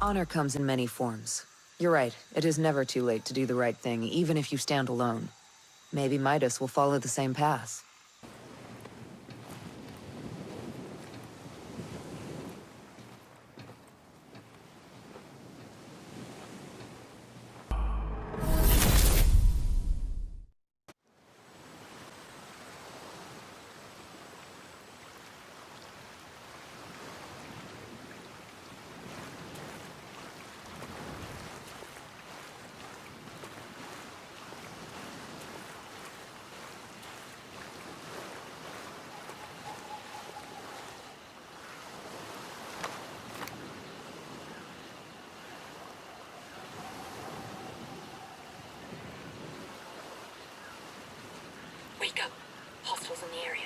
Honor comes in many forms. You're right, it is never too late to do the right thing, even if you stand alone. Maybe Midas will follow the same path. Wake up. Hostiles in the area.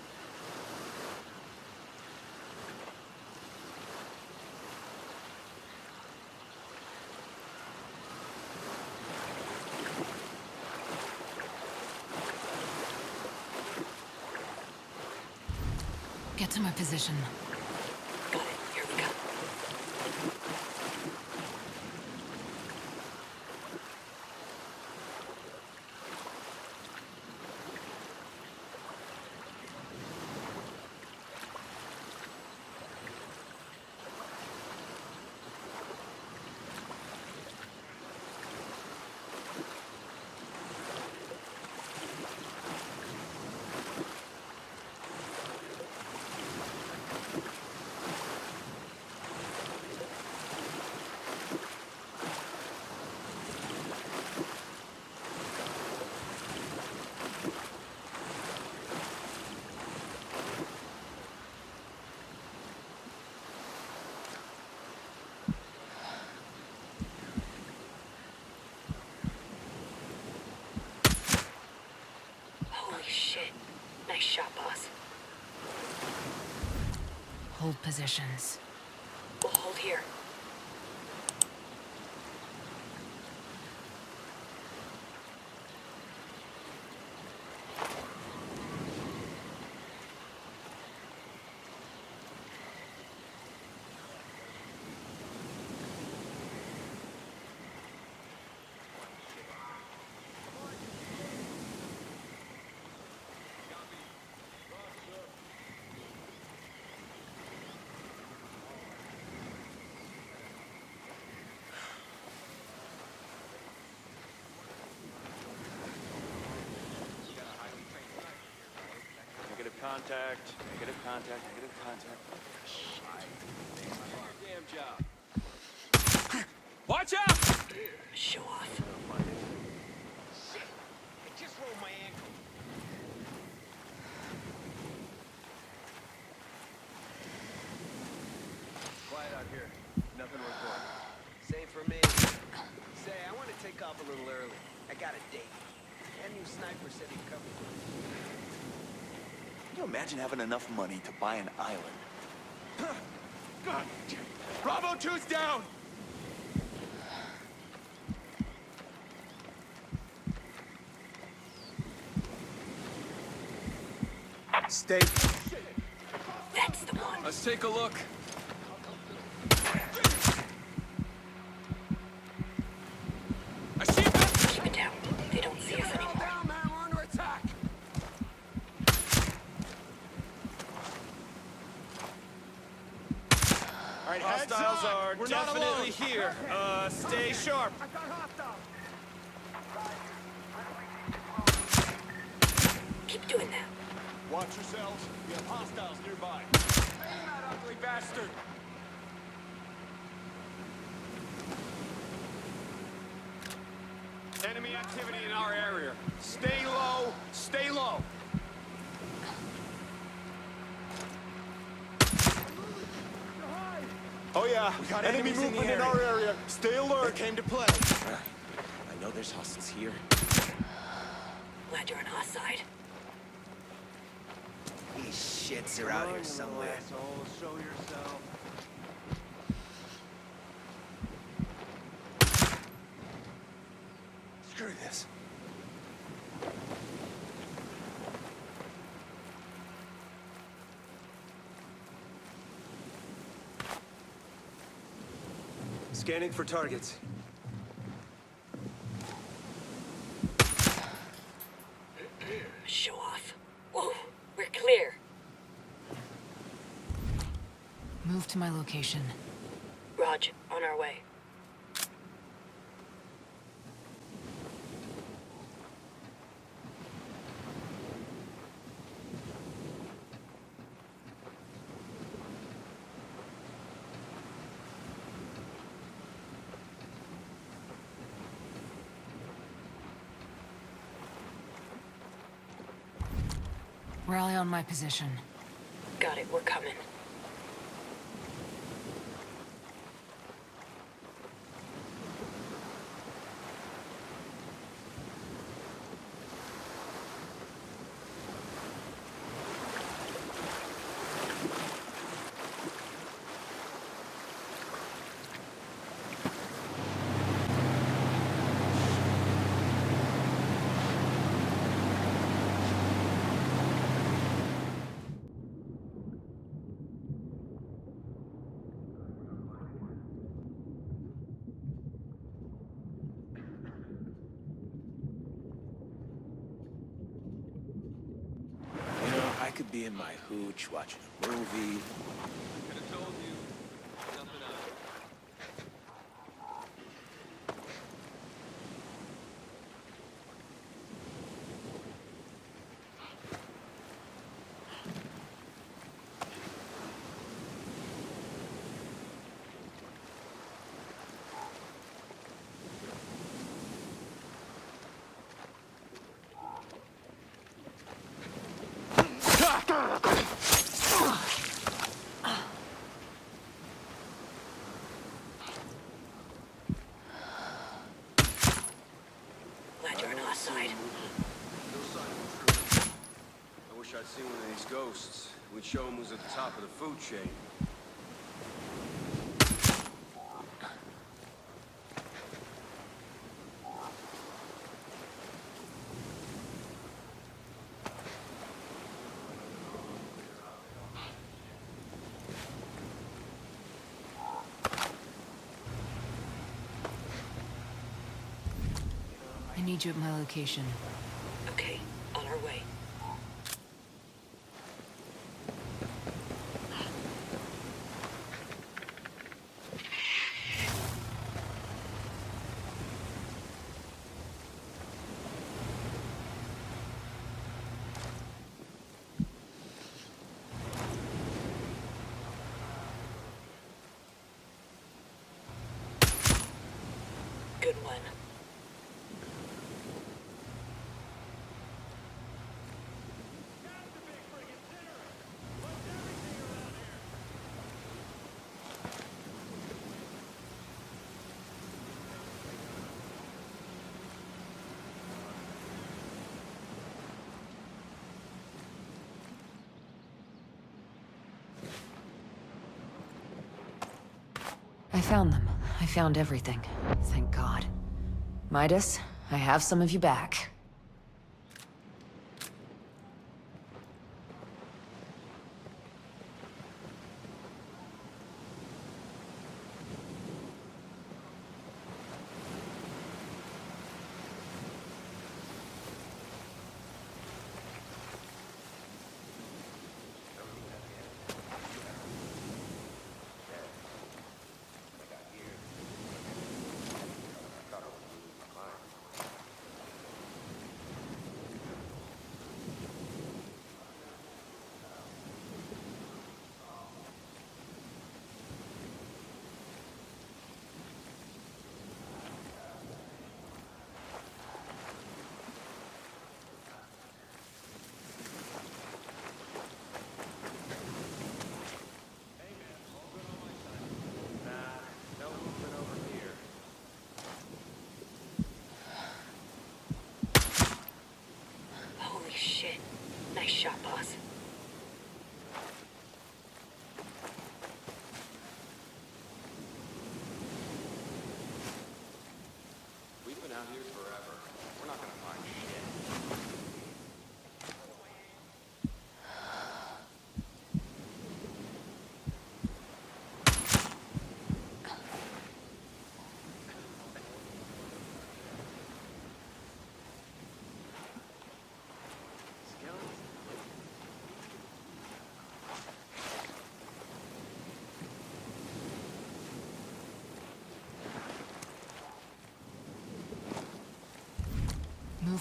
Get to my position. Got it. Here we go. Holy shit. Nice shot, boss. Hold positions. We'll hold here. Contact, negative contact, negative contact. Damn job. Watch out! Show off. Shit! I just rolled my ankle. Quiet out here. Nothing reported. Same for me. Say, I want to take off a little early. I got a date. And new sniper said he'd cover for me. Can you imagine having enough money to buy an island? God! Bravo 2's down! Stay. That's the one. Let's take a look. I see them! Keep it down. They don't see us anymore. Down, man. We're under attack. All right, hostiles are definitely here. Stay sharp. I got hostile. Keep doing that. Watch yourselves. We have hostiles nearby. Aim that ugly bastard! Enemy activity in our area. Stay low. Stay low. Oh yeah, We got enemy enemies in the movement in our area. Stay alert. They came to play. I know there's hostiles here. Glad you're on our side. These shits are out here somewhere. Show yourself. Screw this. Scanning for targets. Show off. Whoa, we're clear. Move to my location. Raj, on our way. Rally on my position. Got it, we're coming. I could be in my hooch watching a movie. Could have told you. Nothing else. Glad you're on our side. I wish I'd seen one of these ghosts. We'd show him who's at the top of the food chain. I need you at my location. Okay, on our way. Good one. I found them. I found everything. Thank God. Midas, I have some of you back.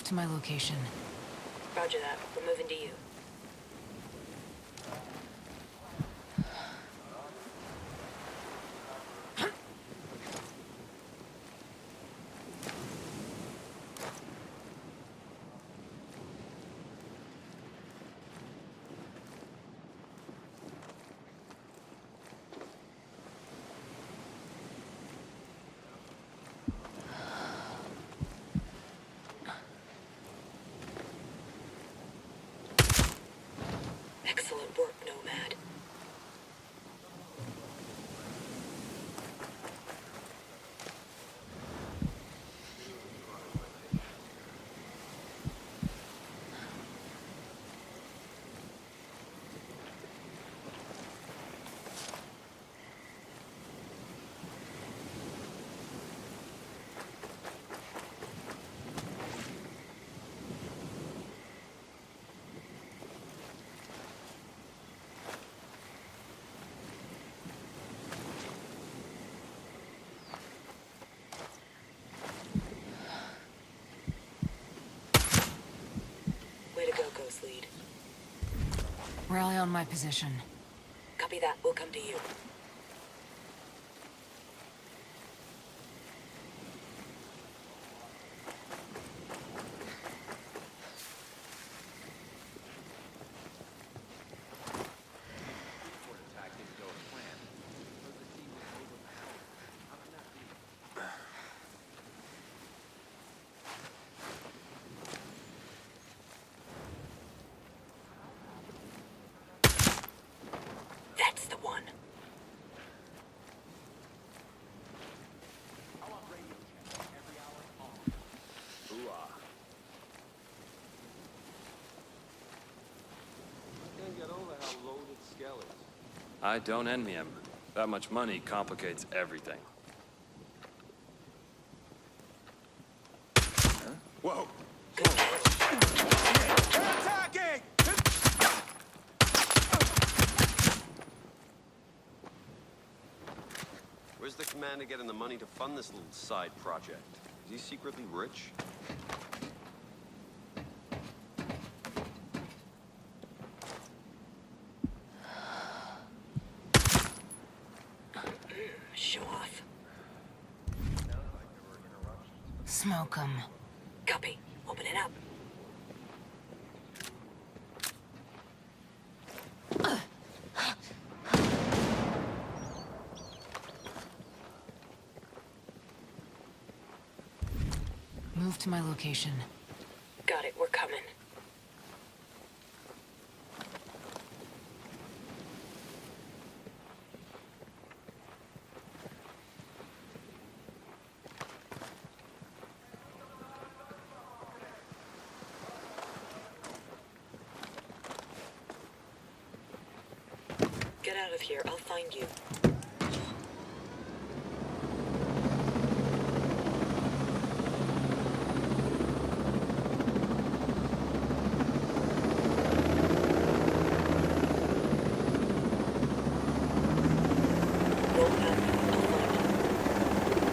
Move to my location. Roger that. We're moving to you. Excellent work, Nomad. Way to go, Ghost Lead. Rally on my position. Copy that. We'll come to you. That's the one. Can't get over how loaded Skell is. I don't envy him. That much money complicates everything. Huh? Whoa! Good kill. Attacking! Where's the commander getting the money to fund this little side project? Is he secretly rich? Show off. Smoke 'em. Copy. Open it up. Move to my location. Got it. We're coming. Get out of here. I'll find you. Roll out. I'll find you.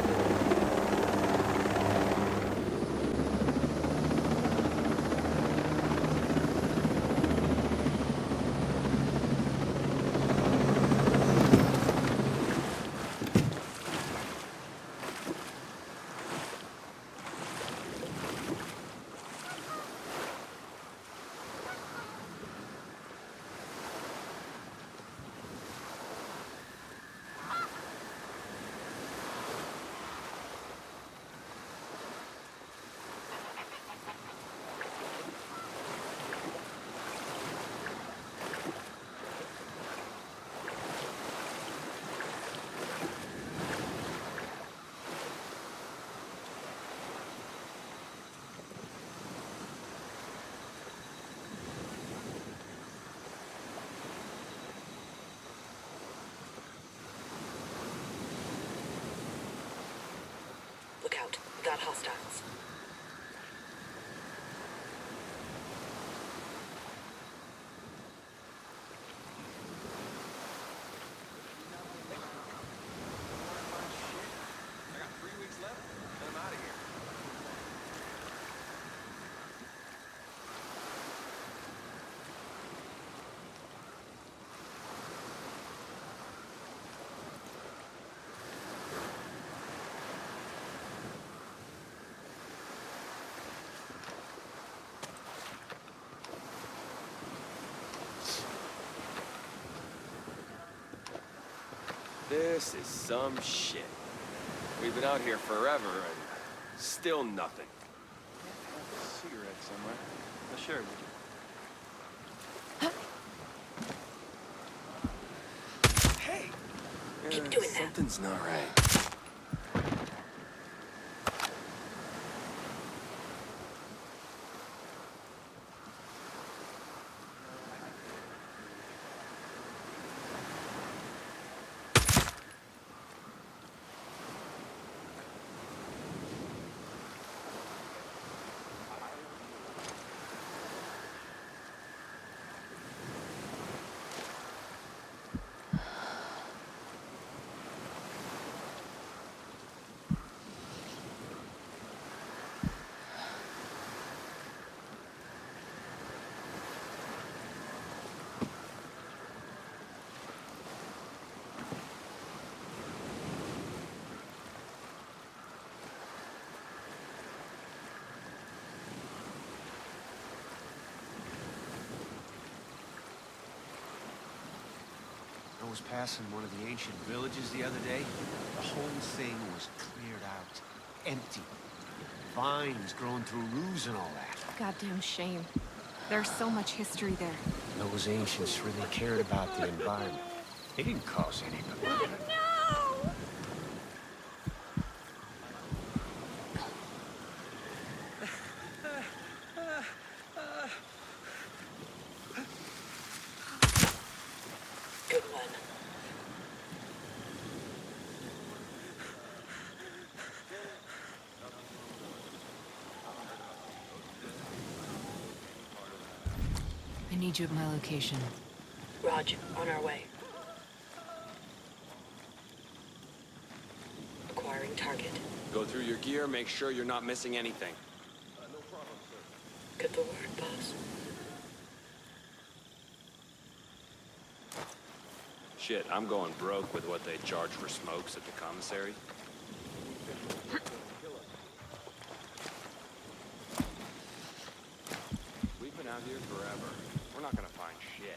Look out. We got hostiles. I got 3 weeks left, and I'm out of here. This is some shit. We've been out here forever and still nothing. Cigarette somewhere. I'll share it with you. Hey! Keep doing that. Something's not right. I was passing one of the ancient villages the other day. The whole thing was cleared out. Empty. Vines growing through roofs and all that. Goddamn shame. There's so much history there. Those ancients really cared about the environment. They didn't cause any of it. No! Good one. I need you at my location. Raj, on our way. Acquiring target. Go through your gear, make sure you're not missing anything. Get the word, boss. Shit, I'm going broke with what they charge for smokes at the commissary. We've been out here forever. We're not gonna find shit.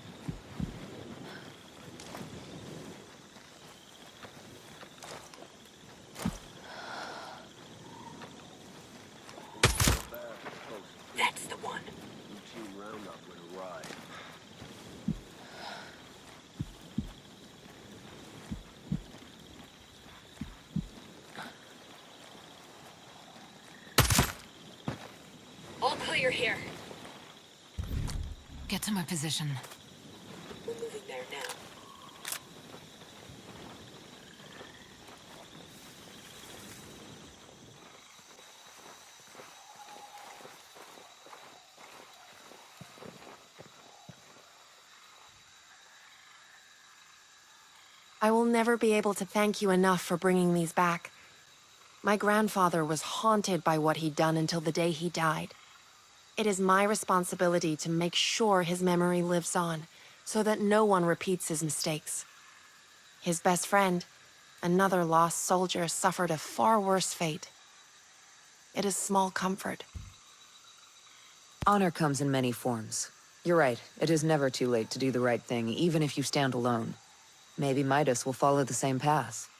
That's the one. Routine roundup with a ride. All clear here. Get to my position. We're moving there now. I will never be able to thank you enough for bringing these back. My grandfather was haunted by what he'd done until the day he died. It is my responsibility to make sure his memory lives on, so that no one repeats his mistakes. His best friend, another lost soldier, suffered a far worse fate. It is small comfort. Honor comes in many forms. You're right, it is never too late to do the right thing, even if you stand alone. Maybe Midas will follow the same path.